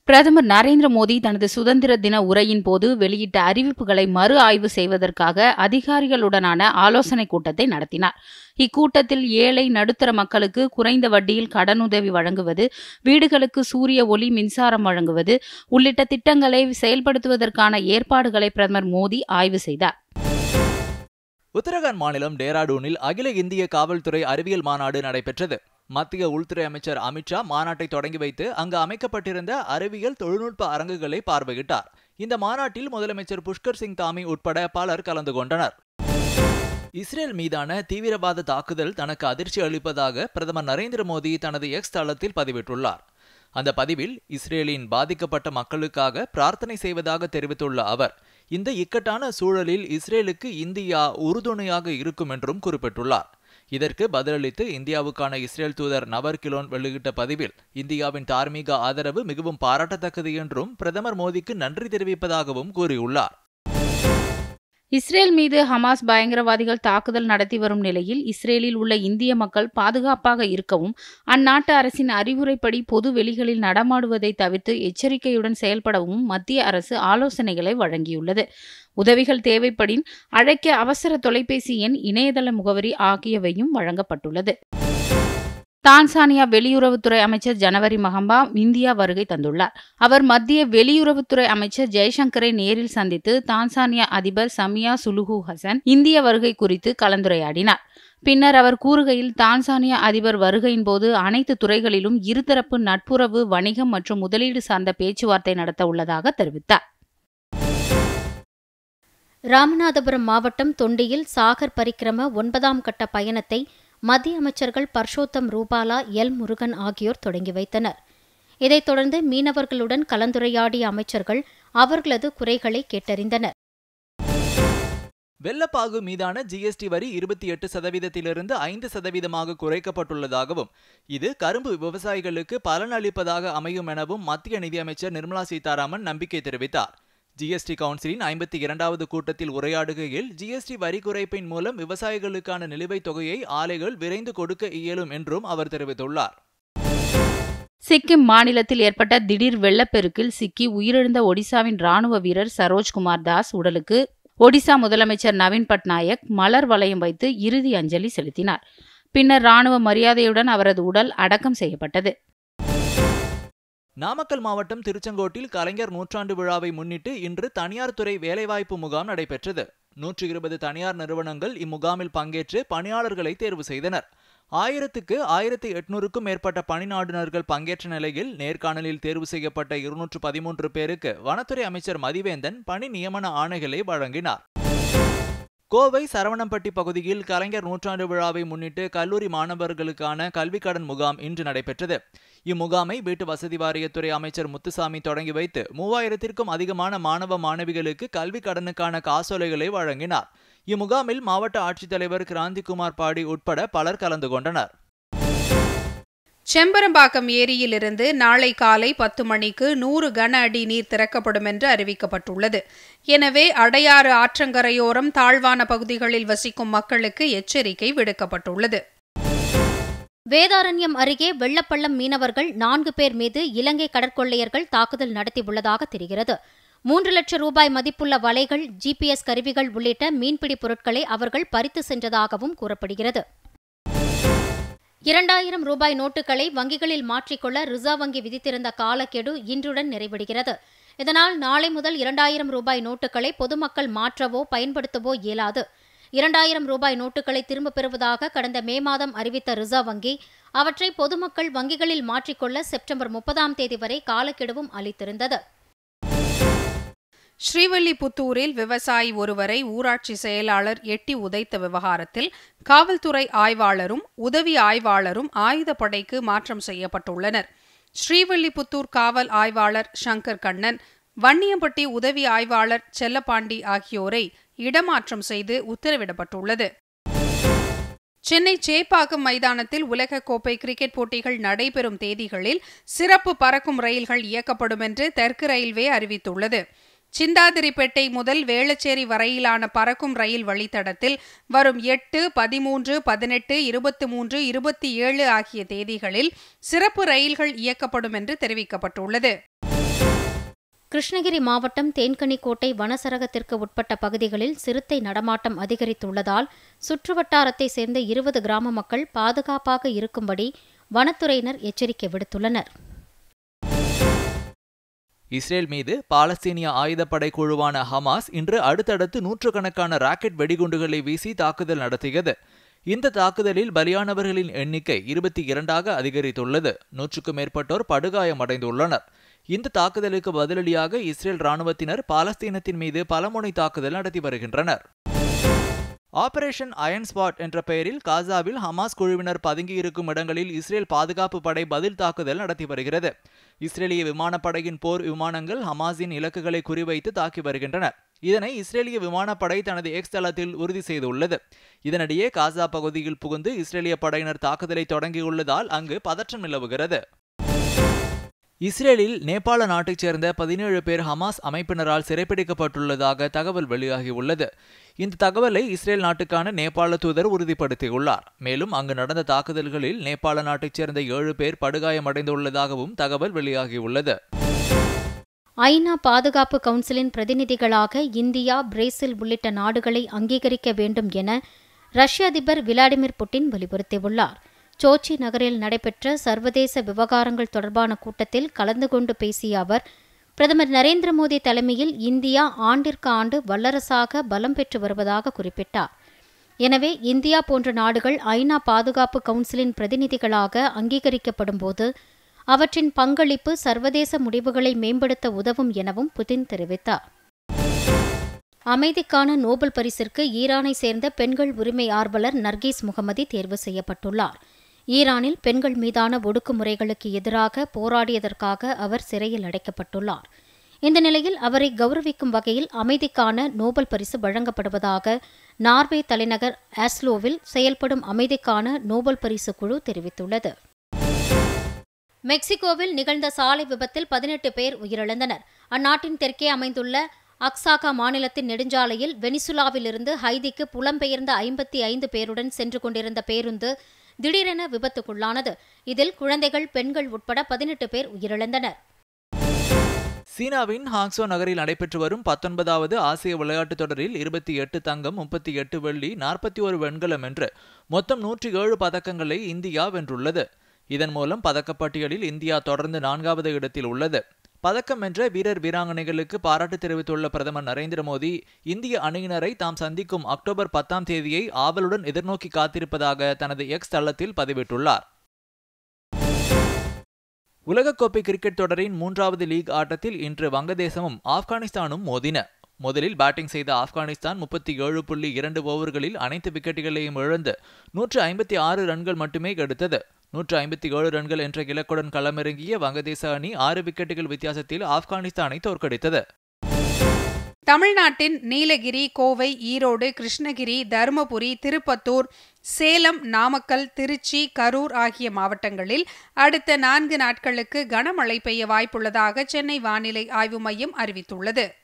பிரதமர் நரேந்திர மோடி தனது சுதந்திர தின உரையின் போது வெளியிட்ட அறிவிப்புகளை மறு ஆய்வு செய்வதற்காக அதிகாரிகளுடனான ஆலோசனைக் கூட்டத்தை நடத்தினார். இக்கூட்டத்தில் ஏழை நடுத்தர மக்களுக்கு குறைந்த வட்டியில் கடனுதவி வழங்குவது, வீடுகளுக்கு சூரிய ஒளி மின்சாரம் வழங்குவது உள்ளிட்ட திட்டங்களை செயல்படுத்துவதற்கான ஏற்பாடுகளை பிரதமர் மோடி ஆய்வு செய்தார். உத்தரகாண்ட் மாநிலம் டேராடூனில் அகில இந்திய காவல்துறை அறிவியல் மாநாடு நடைபெற்றது. மத்திய உள்துறை அமைச்சர் அமித்ஷா மாநாட்டை தொடங்கி வைத்து அங்கு அமைக்கப்பட்டிருந்த அறிவியல் தொழில்நுட்ப அரங்குகளை பார்வையிட்டார். இந்த மாநாட்டில் முதலமைச்சர் புஷ்கர் சிங் தாமி உட்பட பலர் கலந்து கொண்டனர். இஸ்ரேல் மீதான தீவிரவாத தாக்குதல் தனக்கு அதிர்ச்சி அளிப்பதாக பிரதமர் நரேந்திர மோடி தனது எக்ஸ் தளத்தில் பதிவிட்டுள்ளார். அந்த பதிவில் இஸ்ரேலின் பாதிக்கப்பட்ட மக்களுக்காக பிரார்த்தனை செய்வதாக தெரிவித்துள்ள அவர், இந்த இக்கட்டான சூழலில் இஸ்ரேலுக்கு இந்தியா உறுதுணையாக இருக்கும் என்றும் குறிப்பிட்டுள்ளார். இதற்கு பதிலளித்து இந்தியாவுக்கான இஸ்ரேல் தூதர் நவர் கிலோன் வெளியிட்ட பதிவில், இந்தியாவின் தார்மீக ஆதரவு மிகவும் பாராட்டத்தக்கது என்றும் பிரதமர் மோடிக்கு நன்றி தெரிவிப்பதாகவும் கூறியுள்ளார். இஸ்ரேல் மீது ஹமாஸ் பயங்கரவாதிகள் தாக்குதல் நடத்தி வரும் நிலையில் இஸ்ரேலில் உள்ள இந்திய மக்கள் பாதுகாப்பாக இருக்கவும், அந்நாட்டு அரசின் அறிவுரைப்படி பொது வெளிகளில் நடமாடுவதை தவிர்த்து எச்சரிக்கையுடன் செயல்படவும் மத்திய அரசு ஆலோசனைகளை வழங்கியுள்ளது. உதவிகள் தேவைப்படின் அழைக்க அவசர தொலைபேசி எண், இணையதள முகவரி ஆகியவையும் வழங்கப்பட்டுள்ளது. தான்சானியா வெளியுறவுத்துறை அமைச்சர் ஜனவரி மகம்பா இந்தியா வருகை தந்துள்ளார். அவர் மத்திய வெளியுறவுத்துறை அமைச்சர் ஜெய்சங்கரை நேரில் சந்தித்து தான்சானியா அதிபர் சமியா சுலுஹு ஹசன் இந்திய வருகை குறித்து கலந்துரையாடினார். பின்னர் அவர் கூறுகையில், தான்சானியா அதிபர் வருகையின் போது அனைத்து துறைகளிலும் இருதரப்பு நட்புறவு, வணிகம் மற்றும் முதலீடு சார்ந்த பேச்சுவார்த்தை நடத்த உள்ளதாக தெரிவித்தார். ராமநாதபுரம் மாவட்டம் தொண்டியில் சாகர் பரிக்கிரம 9ஆம் கட்ட பயணத்தை மத்திய அமைச்சர்கள் பர்ஷோத்தம் ரூபாலா, எல் முருகன் ஆகியோர் தொடங்கி வைத்தனர். இதைத் தொடர்ந்து மீனவர்களுடன் கலந்துரையாடிய அமைச்சர்கள் அவர்களது குறைகளை கேட்டறிந்தனர். வெள்ளப்பாகு மீதான ஜிஎஸ்டி வரி 28% 5% குறைக்கப்பட்டுள்ளதாகவும், இது கரும்பு விவசாயிகளுக்கு பலனளிப்பதாக அமையும் எனவும் மத்திய நிதியமைச்சர் நிர்மலா சீதாராமன் நம்பிக்கை தெரிவித்தார். ஜிஎஸ்டி கவுன்சிலின் 52வது கூட்டத்தில் உரையாடுகையில், ஜிஎஸ்டி வரி குறைப்பின் மூலம் விவசாயிகளுக்கான நிலுவைத் தொகையை ஆலைகள் விரைந்து கொடுக்க இயலும் என்றும் அவர் தெரிவித்துள்ளார். சிக்கிம் மாநிலத்தில் ஏற்பட்ட திடீர் வெள்ளப்பெருக்கில் சிக்கி உயிரிழந்த ஒடிசாவின் ராணுவ வீரர் சரோஜ்குமார் தாஸ் உடலுக்கு ஒடிசா முதலமைச்சர் நவீன் பட்நாயக் மலர் வளையம் வைத்து இறுதி அஞ்சலி செலுத்தினார். பின்னர் ராணுவ மரியாதையுடன் அவரது உடல் அடக்கம் செய்யப்பட்டது. நாமக்கல் மாவட்டம் திருச்செங்கோட்டில் கலைஞர் நூற்றாண்டு விழாவை முன்னிட்டு இன்று தனியார் துறை வேலைவாய்ப்பு முகாம் நடைபெற்றது. 120 தனியார் நிறுவனங்கள் இம்முகாமில் பங்கேற்று பணியாளர்களை தேர்வு செய்தனர். 1800க்கும் மேற்பட்ட பணிநாடுனர்கள் பங்கேற்ற நிலையில் நேர்காணலில் தேர்வு செய்யப்பட்ட 213 பேருக்கு வனத்துறை அமைச்சர் மதிவேந்தன் பணி நியமன ஆணைகளை வழங்கினார். கோவை சரவணம்பட்டி பகுதியில் கலைஞர் நூற்றாண்டு விழாவை முன்னிட்டு கல்லூரி மாணவர்களுக்கான கல்விக்கடன் முகாம் இன்று நடைபெற்றது. இம்முகாமை வீட்டு வசதி வாரியத்துறை அமைச்சர் முத்துசாமி தொடங்கி வைத்து 3000த்திற்கும் அதிகமான மாணவ மாணவிகளுக்கு கல்வி கடனுக்கான காசோலைகளை வழங்கினார். இம்முகாமில் மாவட்ட ஆட்சித்தலைவர் கிராந்திகுமார் பாடி உட்பட பலர் கலந்து கொண்டனர். செம்பரம்பாக்கம் ஏரியிலிருந்து நாளை காலை 10 மணிக்கு 100 கன அடி நீர் திறக்கப்படும் என்று அறிவிக்கப்பட்டுள்ளது. எனவே அடையாறு ஆற்றங்கரையோரம் தாழ்வான பகுதிகளில் வசிக்கும் மக்களுக்கு எச்சரிக்கை விடுக்கப்பட்டுள்ளது. வேதாரண்யம் அருகே வெள்ளப்பள்ளம் மீனவர்கள் 4 பேர் மீது இலங்கை கடற்கொள்ளையர்கள் தாக்குதல் நடத்தியுள்ளதாக தெரிகிறது. 3 லட்சம் ரூபாய் மதிப்புள்ள வலைகள், GPS கருவிகள் உள்ளிட்ட மீன்பிடி பொருட்களை அவர்கள் பறித்து சென்றதாகவும் கூறப்படுகிறது. 2000 ரூபாய் நோட்டுகளை வங்கிகளில் மாற்றிக்கொள்ள ரிசர்வ் வங்கி விதித்திருந்த காலக்கெடு இன்றுடன் நிறைவடைகிறது. இதனால் நாளை முதல் 2000 ரூபாய் நோட்டுகளை பொதுமக்கள் மாற்றவோ பயன்படுத்தவோ இயலாது. 2000 ரூபாய் நோட்டுகளை திரும்பப் பெறுவதாக கடந்த மே மாதம் அறிவித்த ரிசர்வ் வங்கி அவற்றை பொதுமக்கள் வங்கிகளில் மாற்றிக்கொள்ள செப்டம்பர் 30ஆம் தேதி வரை காலக்கெடுவும் அளித்திருந்தது. ஸ்ரீவில்லிபுத்தூரில் விவசாயி ஒருவரை ஊராட்சி செயலாளர் எட்டி உதைத்த விவகாரத்தில் காவல்துறை ஆய்வாளரும் உதவி ஆய்வாளரும் ஆயுதப்படைக்கு மாற்றம் செய்யப்பட்டுள்ளனர். ஸ்ரீவில்லிபுத்தூர் காவல் ஆய்வாளர் சங்கர் கண்ணன், வன்னியம்பட்டி உதவி ஆய்வாளர் செல்லப்பாண்டி ஆகியோரை இடமாற்றம் செய்து உத்தரவிடப்பட்டுள்ளது. சென்னை சேப்பாக்கம் மைதானத்தில் உலகக்கோப்பை கிரிக்கெட் போட்டிகள் நடைபெறும் தேதிகளில் சிறப்பு பறக்கும் ரயில்கள் இயக்கப்படும் என்று தெற்கு ரயில்வே அறிவித்துள்ளது. சிந்தாதிரிப்பேட்டை முதல் வேளச்சேரி வரையிலான பறக்கும் ரயில் வழித்தடத்தில் வரும் 8, 13, 18, 23, 27 ஆகிய தேதிகளில் சிறப்பு ரயில்கள் இயக்கப்படும் என்று தெரிவிக்கப்பட்டுள்ளது. கிருஷ்ணகிரி மாவட்டம் தேன்கனிக்கோட்டை வனசரகத்திற்கு உட்பட்ட பகுதிகளில் சிறுத்தை நடமாட்டம் அதிகரித்துள்ளதால் சுற்றுவட்டாரத்தைச் சேர்ந்த 20 கிராம மக்கள் பாதுகாப்பாக இருக்கும்படி வனத்துறையினர் எச்சரிக்கை விடுத்துள்ளனர். இஸ்ரேல் மீது பாலஸ்தீனிய ஆயுதப்படை குழுவான ஹமாஸ் இன்று அடுத்தடுத்து நூற்றுக்கணக்கான ராக்கெட் வெடிகுண்டுகளை வீசி தாக்குதல் நடத்தியது. இந்த தாக்குதலில் பலியானவர்களின் எண்ணிக்கை 22ஆக அதிகரித்துள்ளது. 100க்கும் மேற்பட்டோர் படுகாயமடைந்துள்ளனர். இந்த தாக்குதலுக்கு பதிலடியாக இஸ்ரேல் ராணுவத்தினர் பாலஸ்தீனத்தின் மீது பலமுனை தாக்குதல் நடத்தி வருகின்றனர். ஆபரேஷன் அயன் ஸ்பாட் என்ற பெயரில் காசாவில் ஹமாஸ் குழுவினர் பதுங்கியிருக்கும் இடங்களில் இஸ்ரேல் பாதுகாப்பு படை பதில் தாக்குதல் நடத்தி வருகிறது. இஸ்ரேலிய விமானப்படையின் போர் விமானங்கள் ஹமாஸின் இலக்குகளை குறிவைத்து தாக்கி வருகின்றன. இதனை இஸ்ரேலிய விமானப்படை தனது எக்ஸ் தளத்தில் உறுதி செய்துள்ளது. இதனிடையே காசா பகுதியில் புகுந்து இஸ்ரேலிய படையினர் தாக்குதலை தொடங்கியுள்ளதால் அங்கு பதற்றம் நிலவுகிறது. இஸ்ரேலில் நேபாள நாட்டைச் சேர்ந்த 17 பேர் ஹமாஸ் அமைப்பினரால் சிறைப்பிடிக்கப்பட்டுள்ளதாக தகவல் வெளியாகியுள்ளது. இந்த தகவலை இஸ்ரேல் நாட்டுக்கான நேபாள தூதர் உறுதிப்படுத்தியுள்ளார். மேலும் அங்கு நடந்த தாக்குதல்களில் நேபாள நாட்டைச் சேர்ந்த 7 பேர் படுகாயமடைந்துள்ளதாகவும் தகவல் வெளியாகியுள்ளது. ஐநா பாதுகாப்பு கவுன்சிலின் பிரதிநிதிகளாக இந்தியா, பிரேசில் உள்ளிட்ட நாடுகளை அங்கீகரிக்க வேண்டும் என ரஷ்ய அதிபர் விளாடிமிர் புட்டின் வலியுறுத்தியுள்ளார். சோச்சி நகரில் நடைபெற்ற சர்வதேச விவகாரங்கள் தொடர்பான கூட்டத்தில் கலந்து கொண்டு பேசிய அவர், பிரதமர் நரேந்திர மோடி தலைமையில் இந்தியா ஆண்டிற்கு ஆண்டு வல்லரசாக பலம் பெற்று வருவதாக குறிப்பிட்டார். எனவே இந்தியா போன்ற நாடுகள் ஐநா பாதுகாப்பு கவுன்சிலின் பிரதிநிதிகளாக அங்கீகரிக்கப்படும்போது அவற்றின் பங்களிப்பு சர்வதேச முடிவுகளை மேம்படுத்த உதவும் எனவும் புதின் தெரிவித்தார். அமைதிக்கான நோபல் பரிசிற்கு ஈரானை சேர்ந்த பெண்கள் உரிமை ஆர்வலர் நர்கீஸ் முகமதி தேர்வு செய்யப்பட்டுள்ளார். ஈரானில் பெண்கள் மீதான ஒடுக்குமுறைகளுக்கு எதிராக போராடியதற்காக அவர் சிறையில் அடைக்கப்பட்டுள்ளார். இந்த நிலையில் அவரை கௌரவிக்கும் வகையில் அமைதிக்கான நோபல் பரிசு வழங்கப்படுவதாக நார்வே தலைநகர் ஆஸ்லோவில் செயல்படும் அமைதிக்கான நோபல் பரிசு குழு தெரிவித்துள்ளது. மெக்சிகோவில் நிகழ்ந்த சாலை விபத்தில் 18 பேர் உயிரிழந்தனர். அந்நாட்டின் தெற்கே அமைந்துள்ள அக்சாகா மாநிலத்தின் நெடுஞ்சாலையில் வெனிசுலாவிலிருந்து ஹைதிக்கு புலம்பெயர்ந்த 55 பேருடன் சென்று கொண்டிருந்த பேருந்து திடீரென விபத்துக்குள்ளானது. இதில் குழந்தைகள், பெண்கள் உட்பட 18 பேர் உயிரிழந்தனர். சீனாவின் ஹாங்சோ நகரில் நடைபெற்று வரும் 19வது ஆசிய விளையாட்டுத் தொடரில் 28 தங்கம், 38 வெள்ளி, 41 வெண்கலம் என்று மொத்தம் 107 பதக்கங்களை இந்தியா வென்றுள்ளது. இதன் மூலம் பதக்கப்பட்டியலில் இந்தியா தொடர்ந்து 4வது இடத்தில் உள்ளது. பதக்கம் வென்ற வீரர் வீராங்கனைகளுக்கு பாராட்டு தெரிவித்துள்ள பிரதமர் நரேந்திர மோடி, இந்திய அணியினரை தாம் சந்திக்கும் அக்டோபர் 10ஆம் தேதியை ஆவலுடன் எதிர்நோக்கி காத்திருப்பதாக தனது எக்ஸ் தளத்தில் பதிவிட்டுள்ளார். உலகக்கோப்பை கிரிக்கெட் தொடரின் 3வது லீக் ஆட்டத்தில் இன்று வங்கதேசமும் ஆப்கானிஸ்தானும் மோதின. முதலில் பேட்டிங் செய்த ஆப்கானிஸ்தான் 37.2 ஓவர்களில் அனைத்து விக்கெட்டுகளையும் இழந்து 156 ரன்கள் மட்டுமே எடுத்தது. 157 ரன்கள் என்ற இலக்குடன் களமிறங்கிய வங்கதேச அணி 6 விக்கெட்டுகள் வித்தியாசத்தில் ஆப்கானிஸ்தானை தோற்கடித்தது. தமிழ்நாட்டின் நீலகிரி, கோவை, ஈரோடு, கிருஷ்ணகிரி, தருமபுரி, திருப்பத்தூர், சேலம், நாமக்கல், திருச்சி, கரூர் ஆகிய மாவட்டங்களில் அடுத்த 4 நாட்களுக்கு கனமழை பெய்ய வாய்ப்புள்ளதாக சென்னை வானிலை ஆய்வு மையம் அறிவித்துள்ளது.